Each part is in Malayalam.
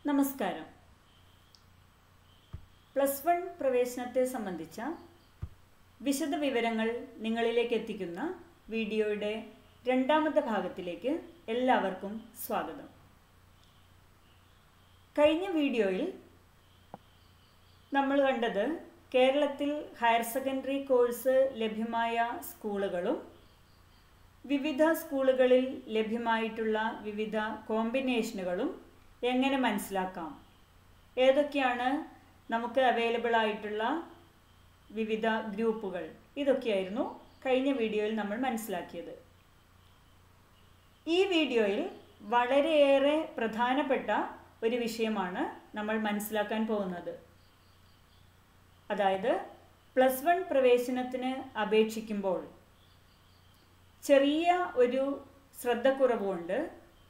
നമസ്കാരം. +1 പ്രവേശനത്തെ സംബന്ധിച്ച വിശദ വിവരങ്ങൾ നിങ്ങളിലേക്ക് എത്തിക്കുന്ന വീഡിയോയുടെ രണ്ടാമത്തെ ഭാഗത്തിലേക്ക് എല്ലാവർക്കും സ്വാഗതം. കഴിഞ്ഞ വീഡിയോയിൽ നമ്മൾ കണ്ടത് കേരളത്തിൽ ഹയർ സെക്കൻഡറി കോഴ്സ് ലഭ്യമായ സ്കൂളുകളും വിവിധ സ്കൂളുകളിൽ ലഭ്യമായിട്ടുള്ള വിവിധ കോമ്പിനേഷനുകളും എങ്ങനെ മനസ്സിലാക്കാം, ഏതൊക്കെയാണ് നമുക്ക് അവൈലബിൾ ആയിട്ടുള്ള വിവിധ ഗ്രൂപ്പുകൾ, ഇതൊക്കെയായിരുന്നു കഴിഞ്ഞ വീഡിയോയിൽ നമ്മൾ മനസ്സിലാക്കിയത്. ഈ വീഡിയോയിൽ വളരെയേറെ പ്രധാനപ്പെട്ട ഒരു വിഷയമാണ് നമ്മൾ മനസ്സിലാക്കാൻ പോകുന്നത്. അതായത് +1 പ്രവേശനത്തിന് അപേക്ഷിക്കുമ്പോൾ ചെറിയ ഒരു ശ്രദ്ധക്കുറവുകൊണ്ട്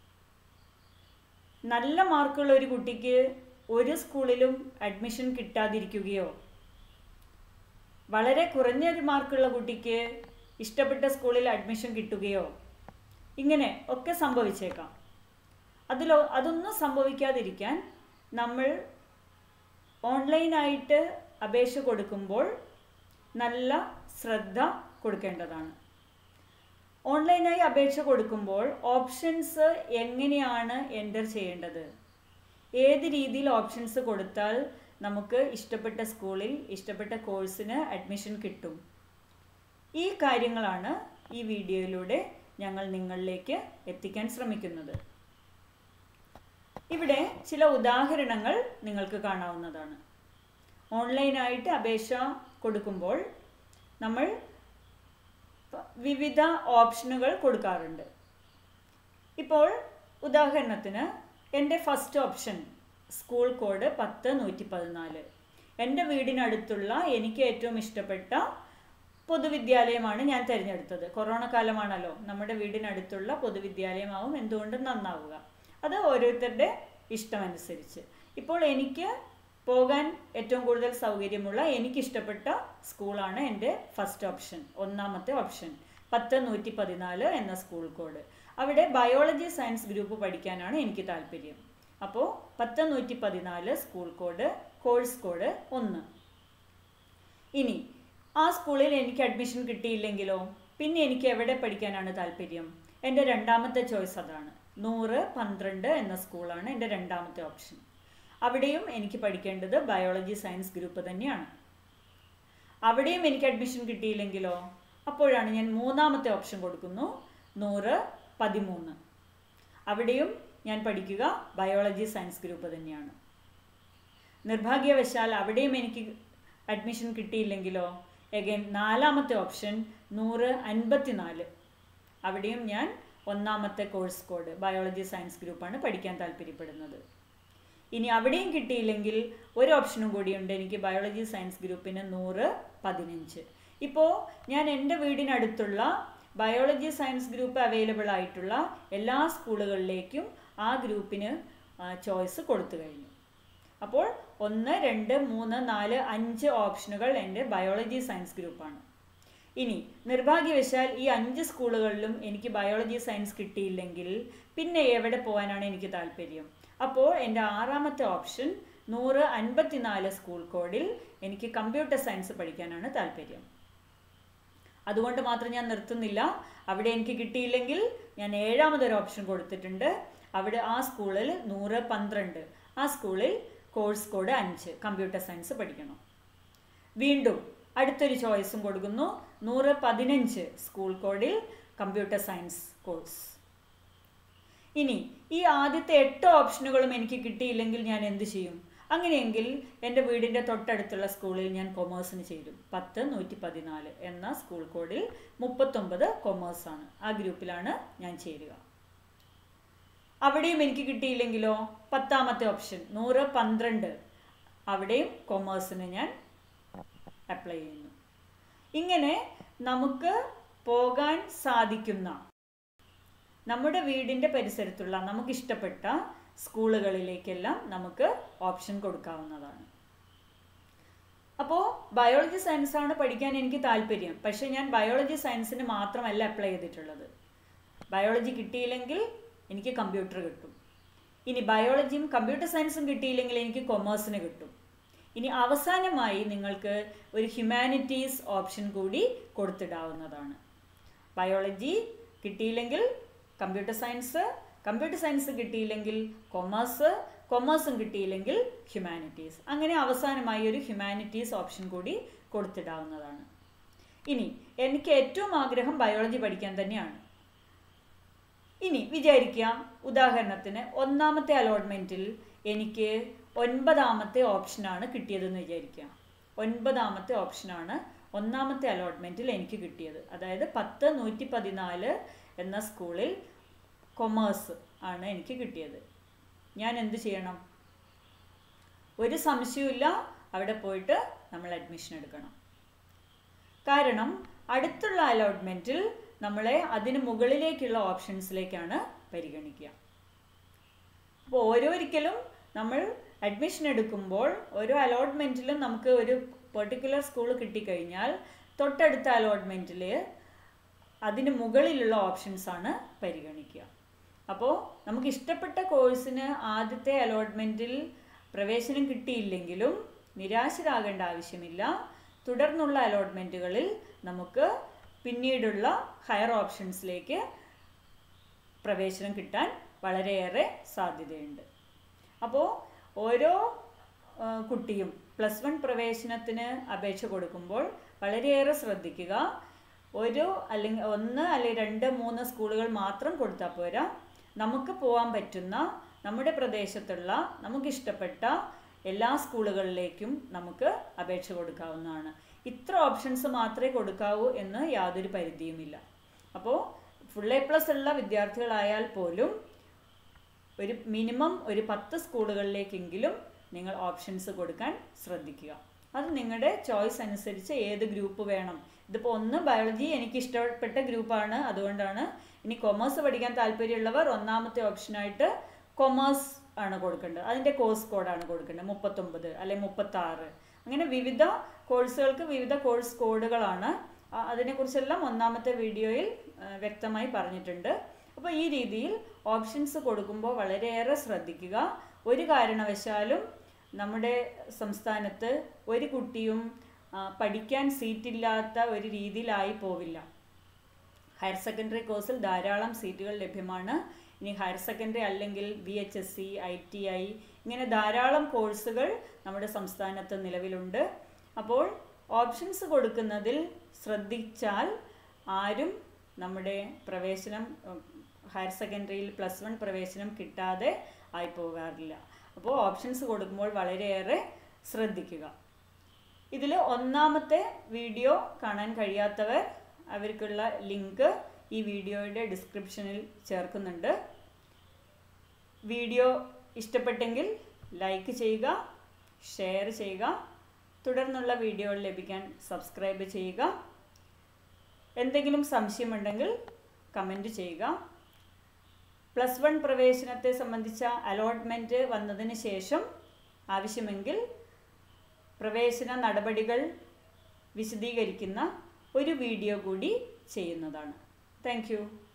നല്ല മാർക്കുള്ള ഒരു കുട്ടിക്ക് ഒരു സ്കൂളിലും അഡ്മിഷൻ കിട്ടാതിരിക്കുകയോ വളരെ കുറഞ്ഞൊരു മാർക്കുള്ള കുട്ടിക്ക് ഇഷ്ടപ്പെട്ട സ്കൂളിൽ അഡ്മിഷൻ കിട്ടുകയോ ഇങ്ങനെ ഒക്കെ സംഭവിച്ചേക്കാം. അതൊന്നും സംഭവിക്കാതിരിക്കാൻ നമ്മൾ ഓൺലൈനായിട്ട് അപേക്ഷ കൊടുക്കുമ്പോൾ നല്ല ശ്രദ്ധ കൊടുക്കേണ്ടതാണ്. ഓൺലൈനായി അപേക്ഷ കൊടുക്കുമ്പോൾ ഓപ്ഷൻസ് എങ്ങനെയാണ് എൻ്റർ ചെയ്യേണ്ടത്, ഏത് രീതിയിൽ ഓപ്ഷൻസ് കൊടുത്താൽ നമുക്ക് ഇഷ്ടപ്പെട്ട സ്കൂളിൽ ഇഷ്ടപ്പെട്ട കോഴ്സിന് അഡ്മിഷൻ കിട്ടും, ഈ കാര്യങ്ങളാണ് ഈ വീഡിയോയിലൂടെ ഞങ്ങൾ നിങ്ങളിലേക്ക് എത്തിക്കാൻ ശ്രമിക്കുന്നത്. ഇവിടെ ചില ഉദാഹരണങ്ങൾ നിങ്ങൾക്ക് കാണാവുന്നതാണ്. ഓൺലൈനായിട്ട് അപേക്ഷ കൊടുക്കുമ്പോൾ നമ്മൾ വിവിധ ഓപ്ഷനുകൾ കൊടുക്കാറുണ്ട്. ഇപ്പോൾ ഉദാഹരണത്തിന് എൻ്റെ ഫസ്റ്റ് ഓപ്ഷൻ സ്കൂൾ കോഡ് 10-114, എൻ്റെ വീടിനടുത്തുള്ള എനിക്ക് ഏറ്റവും ഇഷ്ടപ്പെട്ട പൊതുവിദ്യാലയമാണ് ഞാൻ തിരഞ്ഞെടുത്തത്. കൊറോണ കാലമാണല്ലോ, നമ്മുടെ വീടിനടുത്തുള്ള പൊതുവിദ്യാലയമാവും എന്തുകൊണ്ടും നന്നാവുക. അത് ഓരോരുത്തരുടെ ഇഷ്ടമനുസരിച്ച്. ഇപ്പോൾ എനിക്ക് പോകാൻ ഏറ്റവും കൂടുതൽ സൗകര്യമുള്ള എനിക്കിഷ്ടപ്പെട്ട സ്കൂളാണ് എൻ്റെ ഫസ്റ്റ് ഓപ്ഷൻ, ഒന്നാമത്തെ ഓപ്ഷൻ 10-114 എന്ന സ്കൂൾ കോഡ്. അവിടെ ബയോളജി സയൻസ് ഗ്രൂപ്പ് പഠിക്കാനാണ് എനിക്ക് താല്പര്യം. അപ്പോൾ 10-114 സ്കൂൾ കോഡ്, കോഴ്സ് കോഡ് 1. ഇനി ആ സ്കൂളിൽ എനിക്ക് അഡ്മിഷൻ കിട്ടിയില്ലെങ്കിലോ, പിന്നെ എനിക്ക് എവിടെ പഠിക്കാനാണ് താല്പര്യം? എൻ്റെ രണ്ടാമത്തെ ചോയ്സ് അതാണ്. 100-12 എന്ന സ്കൂളാണ് എൻ്റെ രണ്ടാമത്തെ ഓപ്ഷൻ. അവിടെയും എനിക്ക് പഠിക്കേണ്ടത് ബയോളജി സയൻസ് ഗ്രൂപ്പ് തന്നെയാണ്. അവിടെയും എനിക്ക് അഡ്മിഷൻ കിട്ടിയില്ലെങ്കിലോ, അപ്പോഴാണ് ഞാൻ മൂന്നാമത്തെ ഓപ്ഷൻ കൊടുക്കുന്നു, 100-13. അവിടെയും ഞാൻ പഠിക്കുക ബയോളജി സയൻസ് ഗ്രൂപ്പ് തന്നെയാണ്. നിർഭാഗ്യവശാൽ അവിടെയും എനിക്ക് അഡ്മിഷൻ കിട്ടിയില്ലെങ്കിലോ, എഗൈൻ നാലാമത്തെ ഓപ്ഷൻ 154. അവിടെയും ഞാൻ ഒന്നാമത്തെ കോഴ്സ് കോഡ് ബയോളജി സയൻസ് ഗ്രൂപ്പാണ് പഠിക്കാൻ താല്പര്യപ്പെടുന്നത്. ഇനി അവിടെയും കിട്ടിയില്ലെങ്കിൽ ഒരു ഓപ്ഷനും കൂടിയുണ്ട് എനിക്ക് ബയോളജി സയൻസ് ഗ്രൂപ്പിന് 100-15. ഇപ്പോൾ ഞാൻ എൻ്റെ വീടിനടുത്തുള്ള ബയോളജി സയൻസ് ഗ്രൂപ്പ് അവൈലബിൾ ആയിട്ടുള്ള എല്ലാ സ്കൂളുകളിലേക്കും ആ ഗ്രൂപ്പിന് ചോയ്സ് കൊടുത്തു കഴിഞ്ഞു. അപ്പോൾ 1, 2, 3, 4, 5 ഓപ്ഷനുകൾ എൻ്റെ ബയോളജി സയൻസ് ഗ്രൂപ്പാണ്. ഇനി നിർഭാഗ്യവശാൽ ഈ 5 സ്കൂളുകളിലും എനിക്ക് ബയോളജി സയൻസ് കിട്ടിയില്ലെങ്കിൽ പിന്നെ എവിടെ പോകാനാണ് എനിക്ക് താല്പര്യം? അപ്പോൾ എൻ്റെ ആറാമത്തെ ഓപ്ഷൻ 154 സ്കൂൾ കോഡിൽ എനിക്ക് കമ്പ്യൂട്ടർ സയൻസ് പഠിക്കാനാണ് താല്പര്യം. അതുകൊണ്ട് മാത്രം ഞാൻ നിർത്തുന്നില്ല. അവിടെ എനിക്ക് കിട്ടിയില്ലെങ്കിൽ ഞാൻ ഏഴാമതൊരു ഓപ്ഷൻ കൊടുത്തിട്ടുണ്ട്. അവിടെ ആ സ്കൂളിൽ 112, ആ സ്കൂളിൽ കോഴ്സ് കോഡ് 5 കമ്പ്യൂട്ടർ സയൻസ് പഠിക്കണം. വീണ്ടും അടുത്തൊരു ചോയ്സും കൊടുക്കുന്നു, 115 സ്കൂൾ കോഡിൽ കമ്പ്യൂട്ടർ സയൻസ് കോഴ്സ്. ഇനി ഈ ആദ്യത്തെ 8 ഓപ്ഷനുകളും എനിക്ക് കിട്ടിയില്ലെങ്കിൽ ഞാൻ എന്ത് ചെയ്യും? അങ്ങനെയെങ്കിൽ എൻ്റെ വീടിൻ്റെ തൊട്ടടുത്തുള്ള സ്കൂളിൽ ഞാൻ കൊമേഴ്സിന് ചേരും. 10-114 എന്ന സ്കൂൾ കോഡിൽ 39 കൊമേഴ്സാണ്, ആ ഗ്രൂപ്പിലാണ് ഞാൻ ചേരുക. അവിടെയും എനിക്ക് കിട്ടിയില്ലെങ്കിലോ, 10ാമത്തെ ഓപ്ഷൻ 112, അവിടെയും കൊമേഴ്സിന് ഞാൻ അപ്ലൈ ചെയ്യുന്നു. ഇങ്ങനെ നമുക്ക് പോകാൻ സാധിക്കുന്ന നമ്മുടെ വീടിൻ്റെ പരിസരത്തുള്ള നമുക്കിഷ്ടപ്പെട്ട സ്കൂളുകളിലേക്കെല്ലാം നമുക്ക് ഓപ്ഷൻ കൊടുക്കാവുന്നതാണ്. അപ്പോൾ ബയോളജി സയൻസാണ് പഠിക്കാൻ എനിക്ക് താല്പര്യം, പക്ഷേ ഞാൻ ബയോളജി സയൻസിന് മാത്രമല്ല അപ്ലൈ ചെയ്തിട്ടുള്ളത്. ബയോളജി കിട്ടിയില്ലെങ്കിൽ എനിക്ക് കമ്പ്യൂട്ടർ കിട്ടും. ഇനി ബയോളജിയും കമ്പ്യൂട്ടർ സയൻസും കിട്ടിയില്ലെങ്കിൽ എനിക്ക് കൊമേഴ്സിന് കിട്ടും. ഇനി അവസാനമായി നിങ്ങൾക്ക് ഒരു ഹ്യൂമാനിറ്റീസ് ഓപ്ഷൻ കൂടി കൊടുത്തിടാവുന്നതാണ്. ബയോളജി കിട്ടിയില്ലെങ്കിൽ കമ്പ്യൂട്ടർ സയൻസ് കിട്ടിയില്ലെങ്കിൽ കൊമേഴ്സും കിട്ടിയില്ലെങ്കിൽ ഹ്യൂമാനിറ്റീസ്. അങ്ങനെ അവസാനമായി ഒരു ഹ്യൂമാനിറ്റീസ് ഓപ്ഷൻ കൂടി കൊടുത്തിടാവുന്നതാണ്. ഇനി എനിക്ക് ഏറ്റവും ആഗ്രഹം ബയോളജി പഠിക്കാൻ തന്നെയാണ്. ഇനി വിചാരിക്കാം, ഉദാഹരണത്തിന് ഒന്നാമത്തെ അലോട്ട്മെൻറ്റിൽ എനിക്ക് 9ാമത്തെ ഓപ്ഷനാണ് കിട്ടിയതെന്ന് വിചാരിക്കാം. 9ാമത്തെ ഓപ്ഷനാണ് ഒന്നാമത്തെ അലോട്ട്മെൻറ്റിൽ എനിക്ക് കിട്ടിയത്. അതായത് 10-114 എന്ന സ്കൂളിൽ കൊമേഴ്സ് ആണ് എനിക്ക് കിട്ടിയത്. ഞാൻ എന്ത് ചെയ്യണം? ഒരു സംശയമില്ല, അവിടെ പോയിട്ട് നമ്മൾ അഡ്മിഷൻ എടുക്കണം. കാരണം അടുത്തുള്ള അലോട്ട്മെൻറ്റിൽ നമ്മളെ അതിന് മുകളിലേക്കുള്ള ഓപ്ഷൻസിലേക്കാണ് പരിഗണിക്കുക. അപ്പോൾ ഓരോരിക്കലും നമ്മൾ അഡ്മിഷൻ എടുക്കുമ്പോൾ ഓരോ അലോട്ട്മെൻറ്റിലും നമുക്ക് ഒരു പെർട്ടിക്കുലർ സ്കൂൾ കിട്ടിക്കഴിഞ്ഞാൽ തൊട്ടടുത്ത അലോട്ട്മെൻറ്റിൽ അതിന് മുകളിലുള്ള ഓപ്ഷൻസാണ് പരിഗണിക്കുക. അപ്പോൾ നമുക്ക് ഇഷ്ടപ്പെട്ട കോഴ്സിന് ആദ്യത്തെ അലോട്ട്മെൻറ്റിൽ പ്രവേശനം കിട്ടിയില്ലെങ്കിലും നിരാശരാകേണ്ട ആവശ്യമില്ല. തുടർന്നുള്ള അലോട്ട്മെൻറ്റുകളിൽ നമുക്ക് പിന്നീടുള്ള ഹയർ ഓപ്ഷൻസിലേക്ക് പ്രവേശനം കിട്ടാൻ വളരെയേറെ സാധ്യതയുണ്ട്. അപ്പോൾ ഓരോ കുട്ടിയും +1 പ്രവേശനത്തിന് അപേക്ഷ കൊടുക്കുമ്പോൾ വളരെയേറെ ശ്രദ്ധിക്കുക. 1 അല്ലെങ്കിൽ 2, 3 സ്കൂളുകൾ മാത്രം കൊടുത്താൽ പോരാ. നമുക്ക് പോകാൻ പറ്റുന്ന നമ്മുടെ പ്രദേശത്തുള്ള നമുക്കിഷ്ടപ്പെട്ട എല്ലാ സ്കൂളുകളിലേക്കും നമുക്ക് അപേക്ഷ കൊടുക്കാവുന്നതാണ്. ഇത്ര ഓപ്ഷൻസ് മാത്രമേ കൊടുക്കാവൂ എന്ന് യാതൊരു പരിധിയുമില്ല. അപ്പോൾ ഫുൾ A+ ഉള്ള വിദ്യാർത്ഥികളായാൽ പോലും ഒരു മിനിമം ഒരു 10 സ്കൂളുകളിലേക്കെങ്കിലും നിങ്ങൾ ഓപ്ഷൻസ് കൊടുക്കാൻ ശ്രദ്ധിക്കുക. അത് നിങ്ങളുടെ ചോയ്സ് അനുസരിച്ച് ഏത് ഗ്രൂപ്പ് വേണം. ഇതിപ്പോൾ ബയോളജി എനിക്ക് ഇഷ്ടപ്പെട്ട ഗ്രൂപ്പാണ്, അതുകൊണ്ടാണ്. ഇനി കൊമേഴ്സ് പഠിക്കാൻ താല്പര്യമുള്ളവർ ഒന്നാമത്തെ ഓപ്ഷനായിട്ട് കൊമേഴ്സ് ആണ് കൊടുക്കേണ്ടത്. അതിൻ്റെ കോഴ്സ് കോഡാണ് കൊടുക്കേണ്ടത്. 39 അല്ലെങ്കിൽ 36. അങ്ങനെ വിവിധ കോഴ്സുകൾക്ക് വിവിധ കോഴ്സ് കോഡുകളാണ്. അതിനെക്കുറിച്ചെല്ലാം ഒന്നാമത്തെ വീഡിയോയിൽ വ്യക്തമായി പറഞ്ഞിട്ടുണ്ട്. അപ്പോൾ ഈ രീതിയിൽ ഓപ്ഷൻസ് കൊടുക്കുമ്പോൾ വളരെയേറെ ശ്രദ്ധിക്കുക. ഒരു കാരണവശാലും നമ്മുടെ സംസ്ഥാനത്ത് ഒരു കുട്ടിയും പഠിക്കാൻ സീറ്റില്ലാത്ത ഒരു രീതിയിലായി പോവില്ല. ഹയർ സെക്കൻഡറി കോഴ്സിൽ ധാരാളം സീറ്റുകൾ ലഭ്യമാണ്. ഇനി ഹയർ സെക്കൻഡറി അല്ലെങ്കിൽ VHSC, ITI ഇങ്ങനെ ധാരാളം കോഴ്സുകൾ നമ്മുടെ സംസ്ഥാനത്ത് നിലവിലുണ്ട്. അപ്പോൾ ഓപ്ഷൻസ് കൊടുക്കുന്നതിൽ ശ്രദ്ധിച്ചാൽ ആരും നമ്മുടെ പ്രവേശനം ഹയർ സെക്കൻഡറിയിൽ +1 പ്രവേശനം കിട്ടാതെ ആയി പോകാറില്ല. അപ്പോൾ ഓപ്ഷൻസ് കൊടുക്കുമ്പോൾ വളരെയേറെ ശ്രദ്ധിക്കുക. ഇതിൽ ഒന്നാമത്തെ വീഡിയോ കാണാൻ കഴിയാത്തവർ അവർക്കുള്ള ലിങ്ക് ഈ വീഡിയോയുടെ ഡിസ്ക്രിപ്ഷനിൽ ചേർക്കുന്നുണ്ട്. വീഡിയോ ഇഷ്ടപ്പെട്ടെങ്കിൽ ലൈക്ക് ചെയ്യുക, ഷെയർ ചെയ്യുക. തുടർന്നുള്ള വീഡിയോകൾ ലഭിക്കാൻ സബ്സ്ക്രൈബ് ചെയ്യുക. എന്തെങ്കിലും സംശയമുണ്ടെങ്കിൽ കമൻറ്റ് ചെയ്യുക. +1 പ്രവേശനത്തെ സംബന്ധിച്ച അലോട്ട്മെൻറ്റ് വന്നതിന് ശേഷം ആവശ്യമെങ്കിൽ പ്രവേശന നടപടികൾ വിശദീകരിക്കുന്ന ഒരു വീഡിയോ കൂടി ചെയ്യുന്നതാണ്. Thank U.